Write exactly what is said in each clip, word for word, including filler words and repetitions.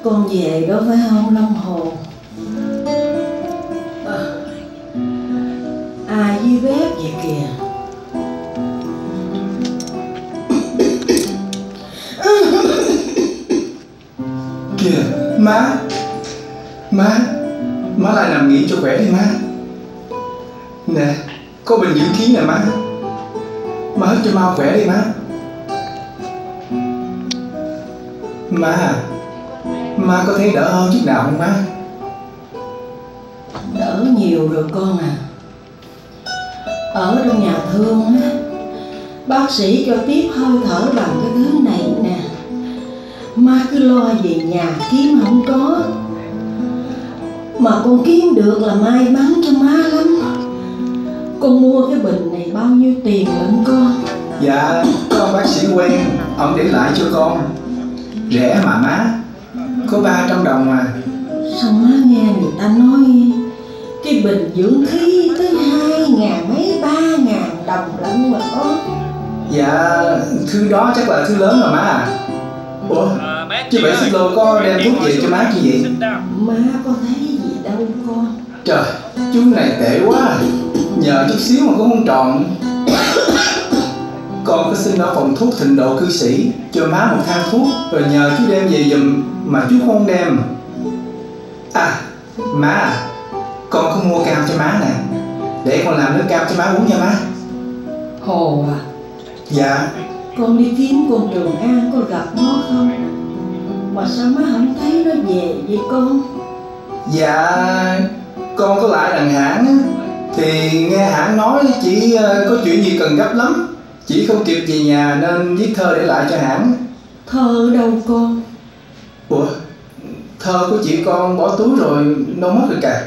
con về đó phải không Long Hồ? À, ai với bếp vậy kìa? Kìa má, má, má lại nằm nghỉ cho khỏe đi má. Nè, có bình dưỡng khí nè má, má hít cho mau khỏe đi má. Má à, má có thấy đỡ hơn chút nào không má? Đỡ nhiều rồi con à. Ở trong nhà thương á, bác sĩ cho tiếp hơi thở bằng cái thứ này nè. Má cứ lo về nhà kiếm không có, mà con kiếm được là may mắn cho má lắm. Con mua cái bình này bao nhiêu tiền lận con? Dạ, có ông bác sĩ quen, ông để lại cho con. Rẻ mà má, có ba trăm đồng mà. Sao má nghe người ta nói cái bình dưỡng khí tới hai ngàn mấy ba ngàn đồng lận mà con? Dạ, thư đó chắc là thư lớn rồi má à. Ủa, chứ vậy xích lô có đem thuốc về cho má chứ vậy? Má có thấy gì đâu con. Trời, chú này tệ quá, nhờ chút xíu mà cũng không tròn. Con có xin ở phòng thuốc Thịnh Độ Cư Sĩ cho má một thang thuốc, rồi nhờ chú đem về giùm mà chú không đem. À, má à, con có mua cam cho má nè, để con làm nước cam cho má uống nha má. Hồ à? Dạ. Con đi kiếm con Trường An có gặp nó không? Mà sao má không thấy nó về vậy con? Dạ, con có lại đằng hãng á, thì nghe hãng nói chỉ có chuyện gì cần gấp lắm, chỉ không kịp về nhà nên viết thơ để lại cho hãng. Thơ đâu con? Ủa, thơ của chị con bỏ túi rồi, đâu mất rồi kìa.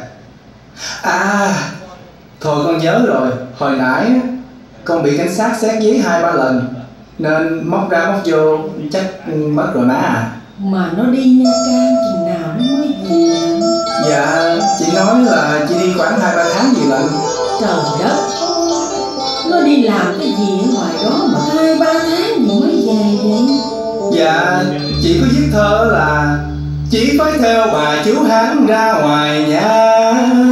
À, thôi con nhớ rồi, hồi nãy con bị cảnh sát xét giấy hai ba lần nên móc ra móc vô chắc mất rồi má à. Mà nó đi Nha Trang chừng nào nó mới về? Dạ, chị nói là chị đi khoảng hai ba tháng gì lận. Trời đất, nó đi làm cái gì ở ngoài đó mà hai ba tháng gì mới về vậy? Dạ, chị có viết thơ là chỉ phải theo bà chú Hán ra ngoài Nha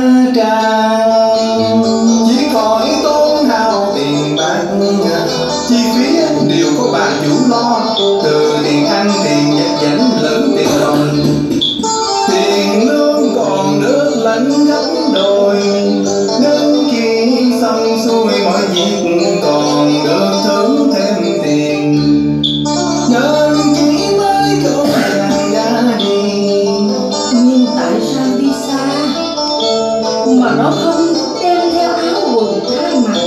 Trang, chỉ khỏi tốn hao tiền bạc, chi phí đều có bà chủ lo, từ tiền ăn, tiền vật dẫn lẫn tiền đồng, tiền lương còn nước lẫn gấp đôi, đến khi xong xuôi mọi việc còn được thưởng thêm tiền, nên chỉ mới có vàng ra đi. Nhưng tại sao đi xa mà nó không đem theo áo quần thay mặc?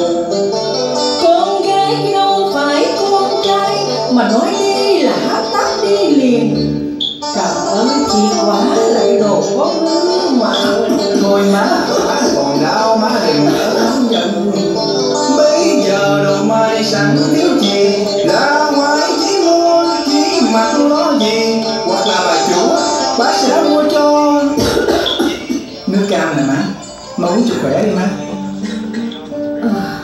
Con gái chứ đâu phải con trai mà nói đi là hấp tấp đi liền. Trời ơi, chị quả là cái đồ có ngứa mà. Thôi má, má còn đau, má đừng có giận. Bây giờ đồ mai sẵn thiếu gì, ra ngoài chỉ mua chỉ mặc nó gì, hoặc là bà chủ bác sẽ mua cho. Nước cam nè má, má uống cho khỏe đi má. À,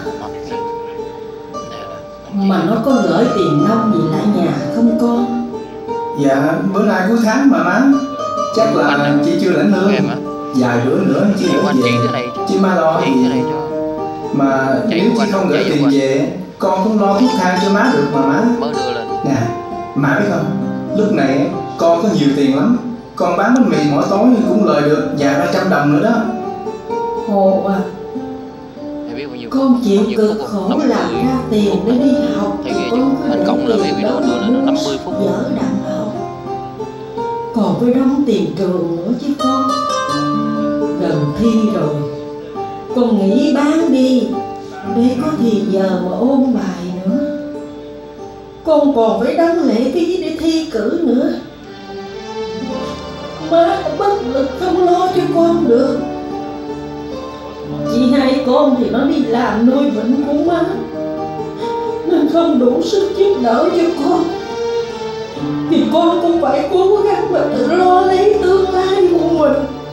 mà nó có gửi tiền nông gì lại nhà không con? Dạ, bữa nay cuối tháng mà má, chắc là chị chưa lãnh lương, vài bữa nữa chị gửi về, chị má lo gì. Mà nếu chị không gửi tiền về, con cũng lo thuốc thang cho má được mà má. Nè, má biết không, lúc này con có nhiều tiền lắm, con bán bánh mì mỗi tối cũng lời được vài ba trăm đồng nữa đó. Hồ à, con chịu cực khổ làm ra tiền để đi học thì con cứ để tiền đó mua dở đặng học, còn phải đóng tiền trường nữa chứ con. Gần thi rồi, con nghĩ bán đi để có thì giờ mà ôn bài nữa. Con còn phải đóng lễ phí để thi cử nữa. Má bất lực không lo cho con được. Chị hai con thì nó đi làm nuôi bệnh của má nên không đủ sức giúp đỡ cho con, thì con cũng phải cố gắng mà tự lo lấy tương lai của mình.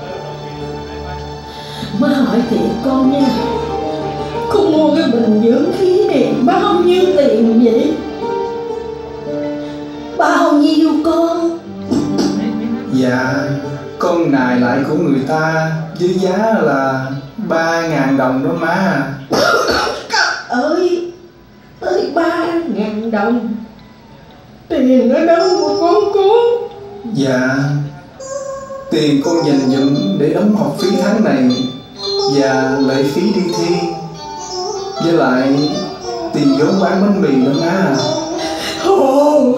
Má hỏi thiệt con nha, con mua cái bình dưỡng khí này bao nhiêu tiền vậy? Bao nhiêu con? Dạ, con nài lại của người ta với giá là ba ngàn đồng đó má. Trời ơi, tới ba ngàn đồng. Tiền ở đâu mà con có? Dạ, tiền con dành dụm để đóng học phí tháng này và lệ phí đi thi, với lại tiền vốn bán bánh mì nữa má. Hồ,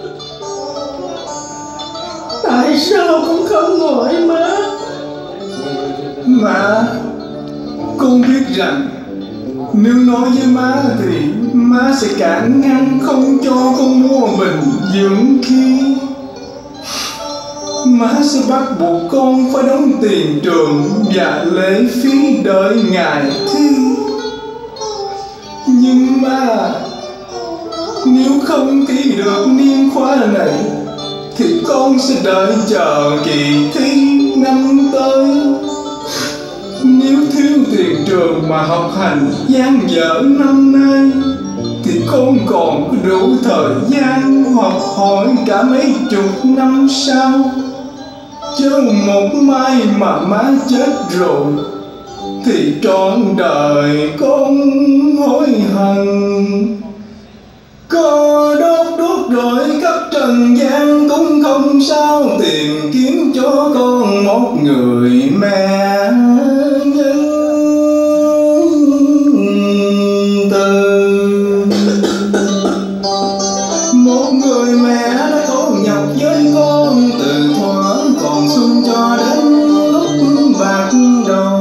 tại sao con không gọi má? Má, con biết rằng nếu nói với má thì má sẽ cản ngăn không cho con mua bình dưỡng khí. Má sẽ bắt buộc con phải đóng tiền trường và lệ phí đợi ngày thi. Nhưng mà nếu không thi được niên khóa này thì con sẽ đợi chờ kỳ thi năm tới. Nếu thiếu tiền trường mà học hành dang dở năm nay thì con còn có đủ thời gian học hỏi cả mấy chục năm sau. Chứ một mai mà má chết rồi thì trọn đời con hối hận. Có đốt đốt rồi khắp trần gian cũng không sao, tìm kiếm cho con một người mẹ nhân từ. Một người mẹ đã khổ nhọc với con từ thuở còn xuân cho đến lúc bạc đầu.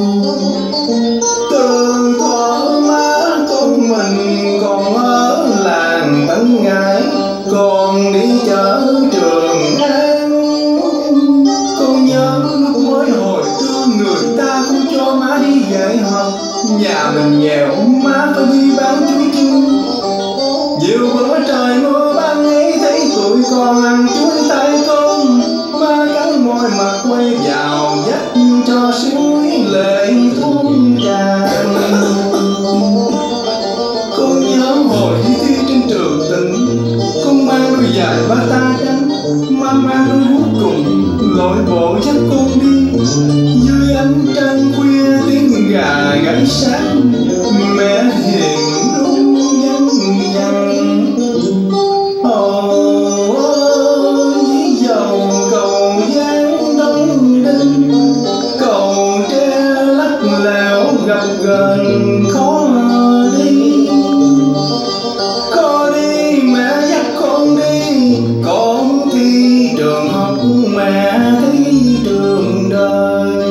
Từ thuở má con mình còn ở làng Tân Ngãi, còn đi chợ Trường An. Con nhớ lúc mới hồi trưa người ta không cho má đi dạy học, nhà mình nghèo má phải đi bán chuối chua. Nhiều bữa trời mưa ban ấy thấy tụi con ăn chuối tay con, má cắn môi mặt quay vào dắt cho suối lệ tuôn tràn. Con nhớ hồi đi thi trên trường Tỉnh, con mang đôi giày bata trắng, má mang đôi guốc cùng lội bộ dắt con đi. Dưới ánh trăng khuya tiếng gà gáy sáng, mẹ hiền luôn nhăn nhăn. Ồ ơi dầu cầu giang đông đinh, cầu tre lắc lẻo gặp gần khó đi. Con đi mẹ dắt con đi, con thi trường học mẹ thi trường đời.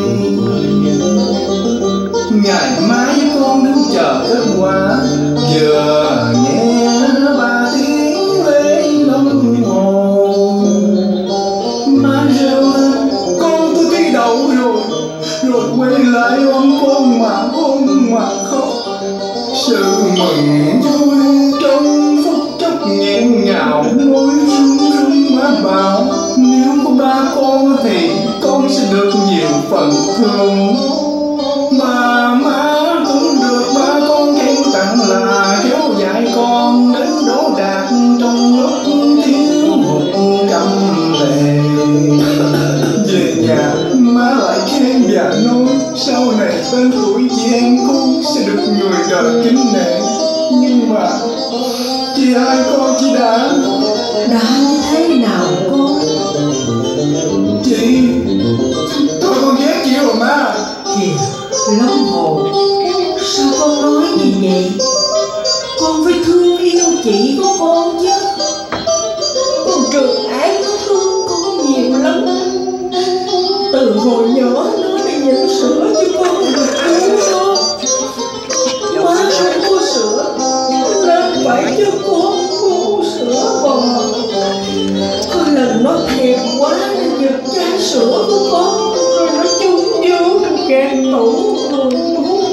Ngày mai con đứng chờ kết quả, vừa nghe ba tiếng lễ đồng hồ. Má reo lên con tôi thi đậu rồi, rồi quay lại ôm con mà ôm mà khóc. Sự mừng vui trong phút chốc nghẹn ngào, môi run run má bảo nếu có ba con thì con sẽ được nhiều phần thương. Mà má cũng được ba con khen tặng là kéo dạy con đến đỗ đạt trong lúc thiếu hụt trăm bề. Về nhà má lại khen và nói sau này tên tuổi chị em con sẽ được người đời kính nể. Nhưng mà chị hai con chị đã Đã như thế nào con? Chị tôi con ghét chị rồi má. Kìa Long Hồ, sao con nói như vậy? Con phải thương yêu chị của con chứ. Con Trường An nó thương con nhiều lắm. Từ hồi nhỏ nó đã nhận sữa cho con được uống đó. Má không có sữa nên phải cho con uống sữa bò. Có lần nó thèm quá nên giật chai sữa của con, rồi nó chung vô trong can tủ rồi uống.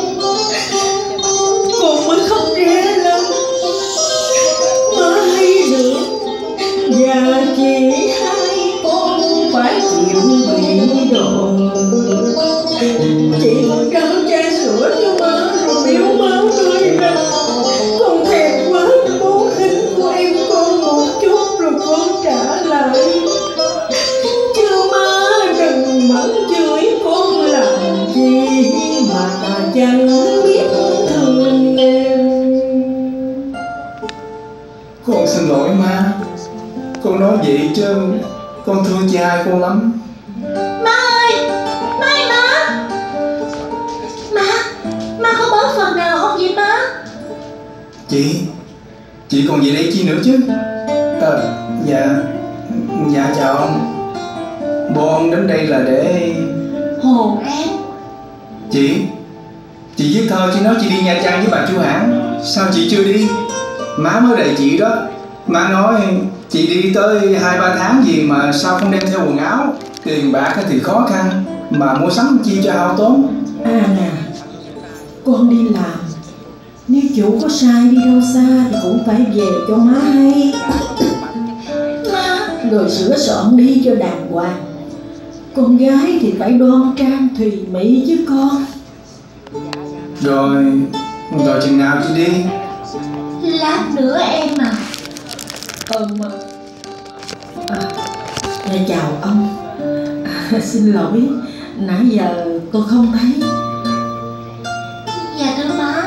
Con mới khóc ré lên. Má hay được và chị hai con phải chịu bị đòn. Chị trao chai sữa cho má rồi biểu má tươi ra. Con thèm quá muốn khinh của em con một chút rồi con trả lại. Chứ vậy chứ con thương chị hai con lắm. Má ơi, má ơi má. Má, má có bớt phần nào không vậy má? Chị, chị còn gì đây chi nữa chứ? À, dạ, dạ chào ông. Bộ ông đến đây là để... Hồn em. Chị, chị viết thơ chị nói chị đi Nha Trang với bà Chu Hãn. Sao chị chưa đi? Má mới đợi chị đó. Má nói chị đi tới hai ba tháng gì mà sao không đem theo quần áo. Tiền bạc thì khó khăn, mà mua sắm chi cho hao tốn. À nè, con đi làm, nếu chủ có sai đi đâu xa thì cũng phải về cho má hay. Má, rồi sửa soạn đi cho đàng hoàng. Con gái thì phải đoan trang thùy mỹ chứ con. Rồi, rồi chừng nào chị đi? Lát nữa em à. Ừm à, dạ chào ông. À, xin lỗi, nãy giờ tôi không thấy. Dạ thưa má,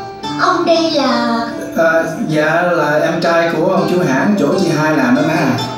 ông đây là... À, dạ là em trai của ông Chu Hãn chỗ chị hai làm đó má.